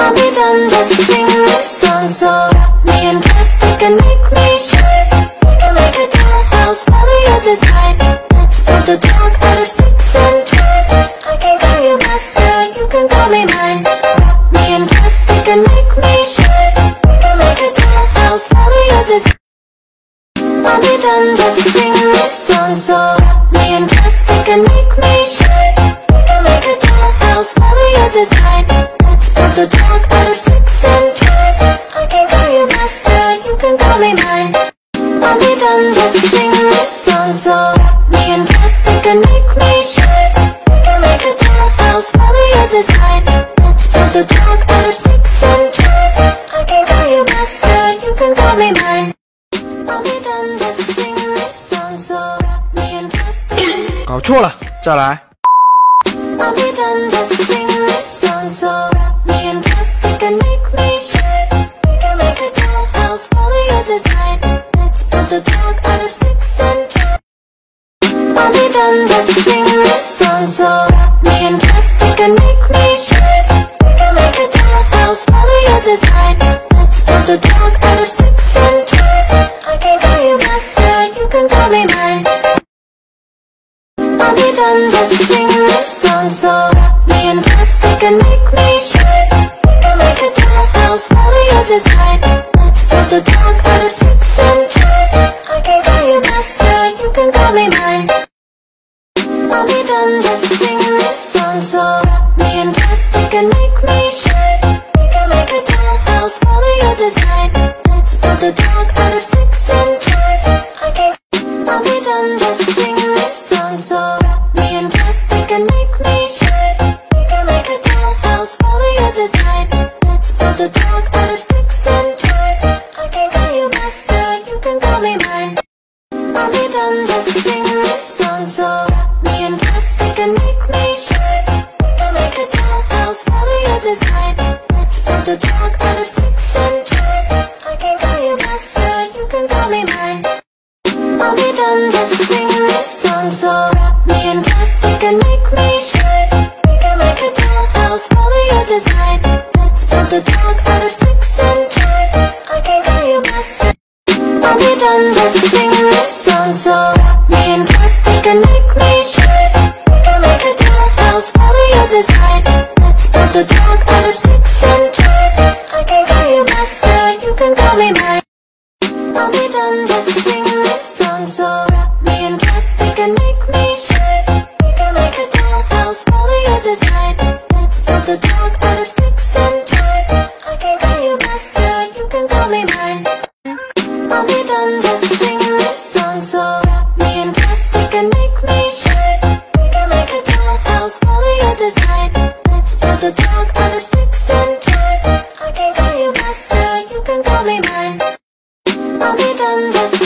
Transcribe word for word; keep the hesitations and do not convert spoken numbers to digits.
I'll be done just sing this song. So wrap me in plastic and make me shine. We can make a dollhouse, follow your design. Let's build a dog out of sticks and twine. I can call you master, you can call me mine. Wrap me in plastic and make me shine. We can make a dollhouse, follow your design. I'll be done just sing this song. So wrap me in plastic and make me shine. We can make a dollhouse, follow your design. Let's build a dog out of sticks and twine. I can call you master, you can call me mine. I'll be done just sing this song. So wrap me in plastic and make me shine. We can make a dollhouse, follow your design. Let's build a dog out of sticks and twine. I can call you master, you can call me mine. I'll be done just sing this song. So wrap me in plastic and make 搞错了，再来。 I'll be done just sing this song. So wrap me in plastic and make me shine. We can make a dollhouse, follow your design. Let's build a dog out of sticks and twine. I'll be done just sing this song. So wrap me in plastic and make me shine. We can make a dollhouse, follow your design. Let's build a dog out of sticks and twine. I can call you master, you can call me mine. I'll be done just sing this song. So wrap me in plastic and make me shine. We can make a dollhouse, follow your design. Let's build a dog out of sticks and twine. I can call you master, you can call me mine. I'll be done just sing this song. So wrap me in plastic and make me shine. We can make a dollhouse, follow your design. Let's build a dog out of sticks and twine. I can I'll be done just sing this song. So wrap me in plastic and make me shine. We can make a dollhouse, follow your design. Let's build a dog out of sticks and twine. I can call you master, you can call me mine. I'll be done just sing this song. So wrap me in plastic and make me shine. We can make a dollhouse, follow your design. Let's build a dog out of sticks and twine. I can call you master, you can call me mine. I'll be done just sing this song. So wrap me in plastic and make me shine. We can make a dollhouse, follow your design. Let's build a dog out of sticks and twine. I can call you master. I'll be done just sing this song. So wrap me in plastic and make me shine. We can make a dollhouse, follow your design. Let's build a dog out of sticks and twine. I can call you master, you can call me mine. I'll be done just sing this song. So wrap me in plastic and make me shine. We can make a dollhouse, follow your design. Let's build a dog out of sticks and twine. I can call you master, you can call me mine. I'll be done just sing this song. So wrap me in plastic and make me shine. We can make a dollhouse, follow your design. Let's build a dog out of sticks and twine. I can call you master, you can call me mine. I'll be done just